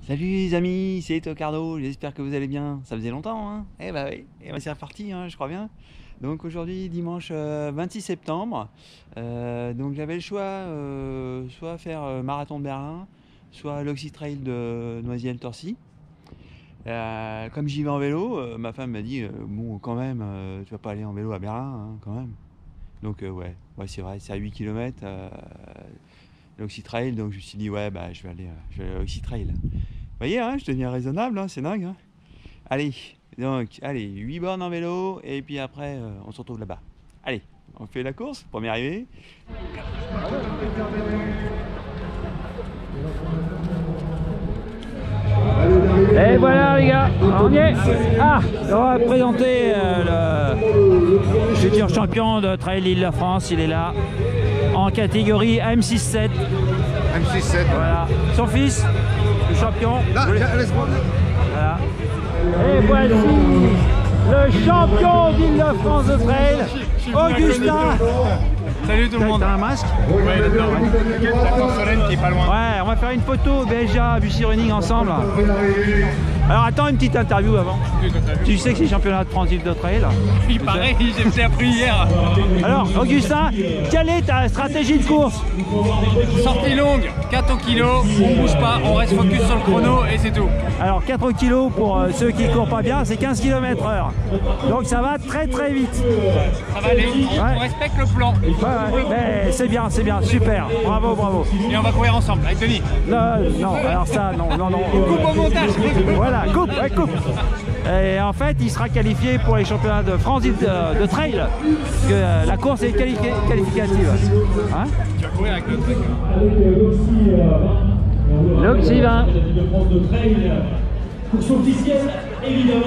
Salut les amis, c'est Tocardo, j'espère que vous allez bien. Ça faisait longtemps, hein? Eh bah oui, et bah c'est reparti, hein, je crois bien. Donc aujourd'hui, dimanche 26 septembre, donc j'avais le choix, soit faire Marathon de Berlin, soit l'Oxy Trail de Noisy-le-Torcy. Comme j'y vais en vélo, ma femme m'a dit, bon quand même, tu vas pas aller en vélo à Berlin, hein, quand même. Donc ouais, c'est vrai, c'est à 8 km l'Oxy Trail, donc je me suis dit, ouais, bah je vais aller à l'Oxy Trail. Vous voyez, hein, je deviens raisonnable, hein, c'est dingue. Hein. Allez, donc, allez, 8 bornes en vélo, et puis après, on se retrouve là-bas. Allez, on fait la course, première arrivée. Et voilà les gars, on y est. Ah, on va présenter le futur champion de Trail Île-de-France, il est là, en catégorie M6-7. M6-7. Voilà, son fils, le champion. Là, laisse-moi. Voilà. Et voici le champion d'Île-de-France de Trail, Augustin. Salut tout le monde. T'as un masque? Ouais, là-dedans, ouais. T'inquiète, j'attends Solène qui est pas loin. Ouais, on va faire une photo BSA Bussy Running ensemble. Alors attends une petite interview avant. Tu sais que c'est le championnat de France de Trail. Il paraît, j'ai appris hier. Alors Augustin, quelle est ta stratégie de course? Sortie longue, 4 au kilo, on bouge pas, on reste focus sur le chrono et c'est tout. Alors 4 kg pour ceux qui courent pas bien, c'est 15 km/h. Donc ça va très très vite. Ça va aller, on respecte le plan. Ouais, mais c'est bien, super. Bravo, bravo. Et on va courir ensemble avec Denis. Non, alors ça, non. Coupe au montage. Voilà, coupe. Et en fait, il sera qualifié pour les championnats de France de trail. Parce que la course est qualificative. Hein? Tu vas courir avec le truc. L'Oxy 20. Course officielle, évidemment.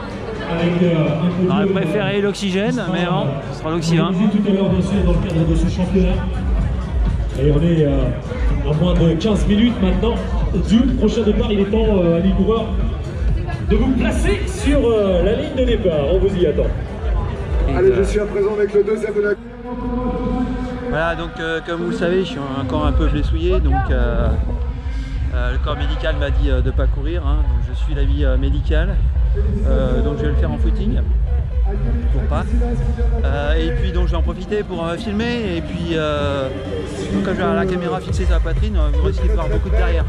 On aurait préféré l'oxygène, mais bon, ce sera l'Oxy 20. Tout à l'heure, bien sûr, dans le cadre de ce championnat. Et on est à moins de 15 minutes maintenant du prochain départ. Il est temps, amis coureurs, de vous placer sur la ligne de départ. On vous y attend. Allez, je suis à présent avec le deuxième de la... Voilà, donc comme vous le savez, je suis encore un peu blessouillé, donc le corps médical m'a dit de ne pas courir, hein, donc je suis l'avis médical, donc je vais le faire en footing, pour pas. Et puis donc je vais en profiter pour filmer, et puis donc, comme j'ai la caméra fixée sur la poitrine, vous risquez de voir beaucoup de derrière.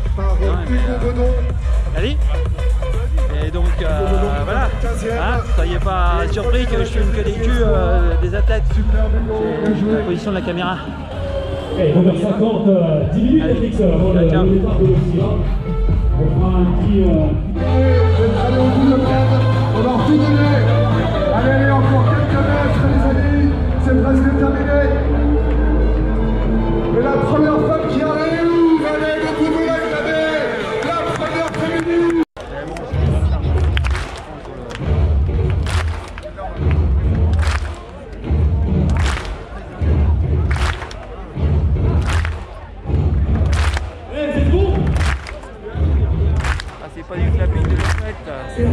Allez. Et donc voilà, hein, soyez pas surpris que je filme que des culs des athlètes. C'est la position de la caméra. Et on va 50, 10 minutes avant le départ de l'Oxy. On fera un petit... Allez, au bout de prendre, on va tout donner. Allez, encore quelques mètres, les amis. C'est presque terminé. Et la première femme qui arrive, allez, le bout de l'acclamer. La première féminine. C'est bon. Ah, c'est pas du clapping de l'omelette.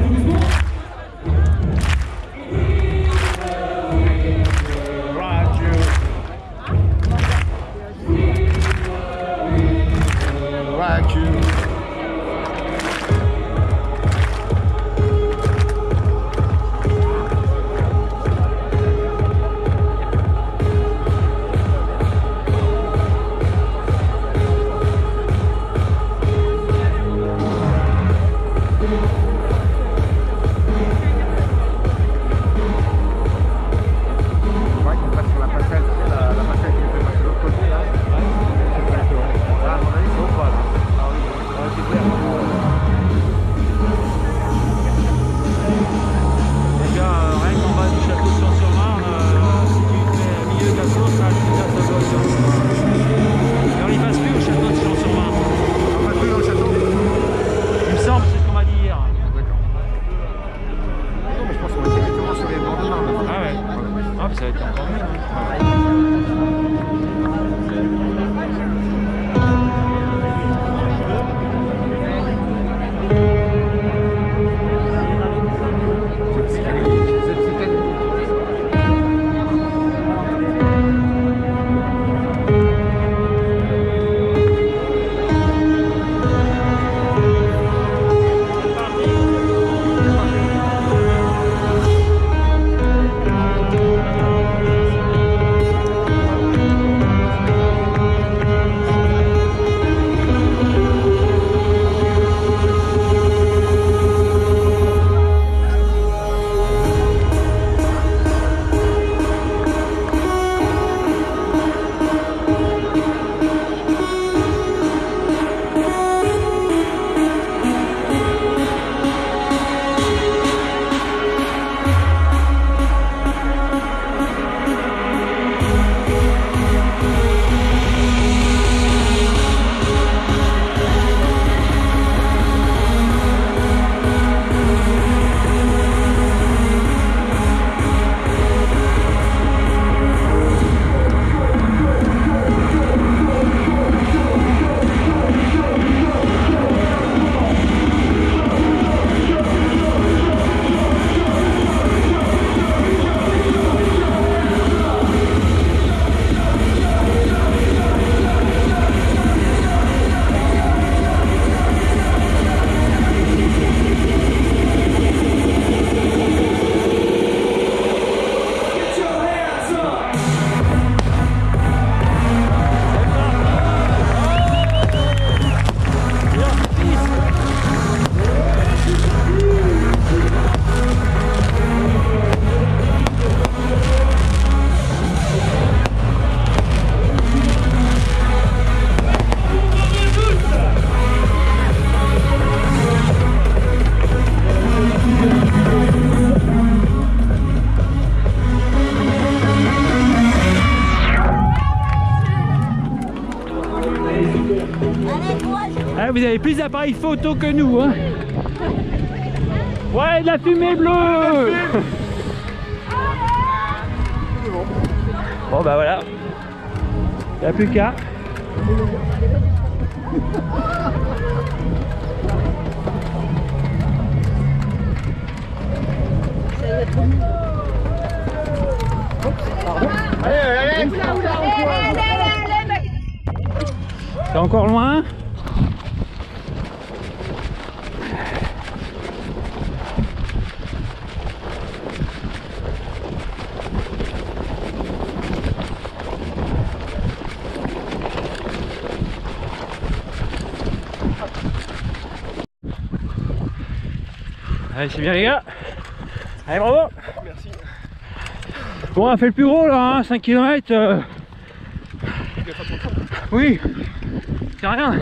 plus d'appareils photo que nous, hein. Ouais, de la fumée bleue. Bon bah voilà. Il n'y a plus qu'à. C'est encore loin. Allez, c'est bien les gars. Allez, bravo. Merci. Bon, on a fait le plus gros là, hein, 5 km. Oui, c'est rien.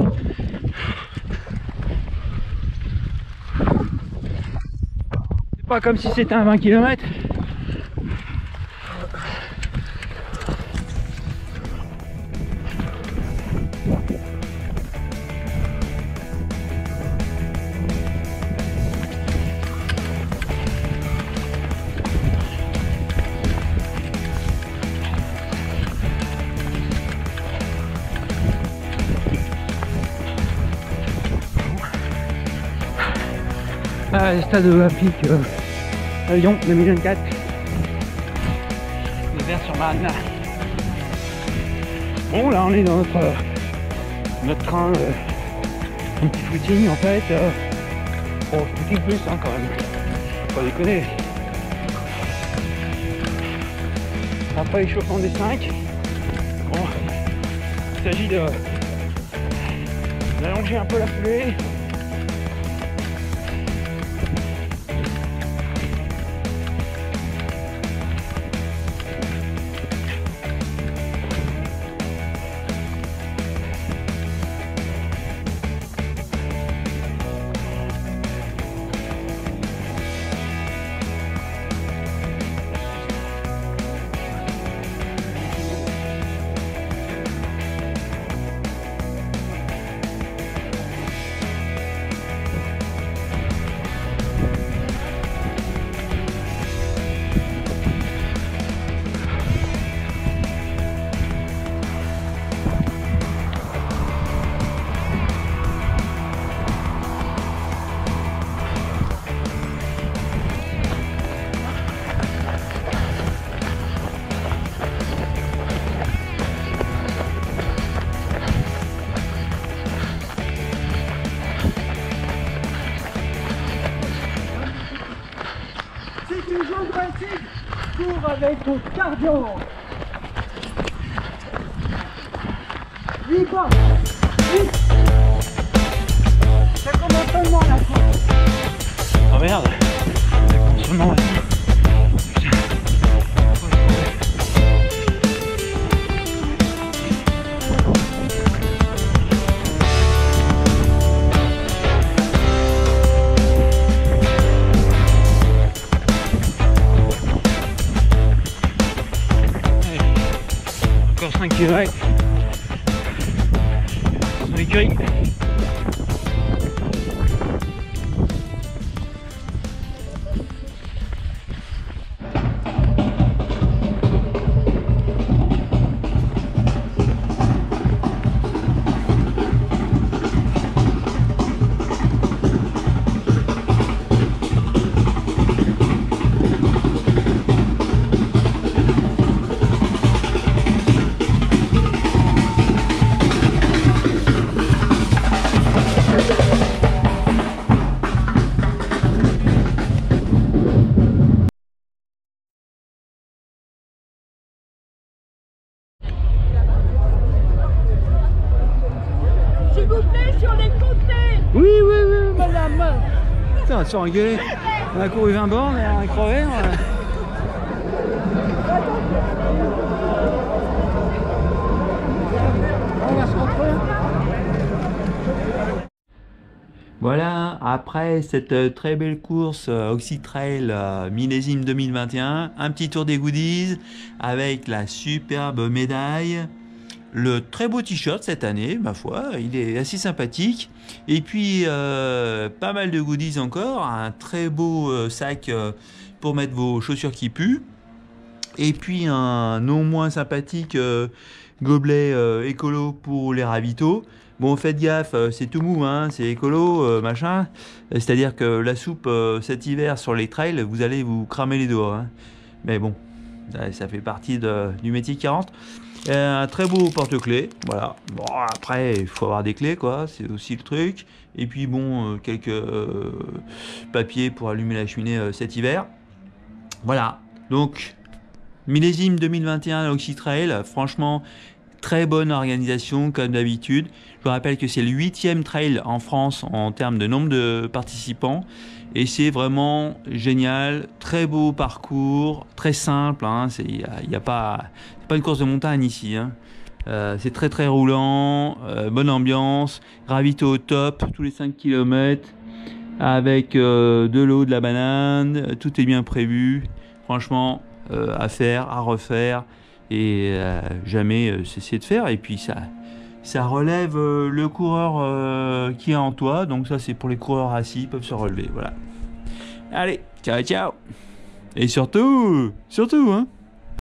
C'est pas comme si c'était un 20 km. Ah, stade olympique à Lyon 2024. Le vert sur Marne. Bon, là on est dans notre train, un petit footing en fait. Bon, footing plus hein, quand même. Faut pas déconner. Après l'échauffement des 5. Bon, il s'agit d'allonger un peu la foulée. Cours avec ton cardio. Libre. Vite. C'est comme entraînement la course. Oh merde, c'est seulement là. Encore 5 km sur l'écurie. S'il vous plaît, sur les côtés. Oui, madame. Putain, on va se faire engueuler. On a couru 20 bornes et on a crevé. On va se retrouver. Voilà, après cette très belle course Oxytrail millésime 2021, un petit tour des goodies avec la superbe médaille, le très beau t-shirt cette année, ma foi, il est assez sympathique. Et puis pas mal de goodies encore, un très beau sac pour mettre vos chaussures qui puent. Et puis un non moins sympathique gobelet écolo pour les ravitaux. Bon, faites gaffe, c'est tout mou, hein, c'est écolo, machin. C'est-à-dire que la soupe cet hiver sur les trails, vous allez vous cramer les doigts. Hein. Mais bon, ça fait partie du métier qui rentre. Un très beau porte-clés, voilà. Bon, après, il faut avoir des clés, quoi, c'est aussi le truc. Et puis bon, quelques papiers pour allumer la cheminée cet hiver. Voilà, donc millésime 2021 Oxytrail, franchement, très bonne organisation comme d'habitude. Je vous rappelle que c'est le 8e trail en France en termes de nombre de participants. Et c'est vraiment génial, très beau parcours, très simple. Hein, y a pas une course de montagne ici. Hein. C'est très très roulant, bonne ambiance, ravito au top tous les 5 km avec de l'eau, de la banane, tout est bien prévu. Franchement, à faire, à refaire et jamais cesser de faire. Et puis ça relève le coureur qui est en toi. Donc ça c'est pour les coureurs assis, ils peuvent se relever. Voilà. Allez, ciao ciao. Et surtout, hein.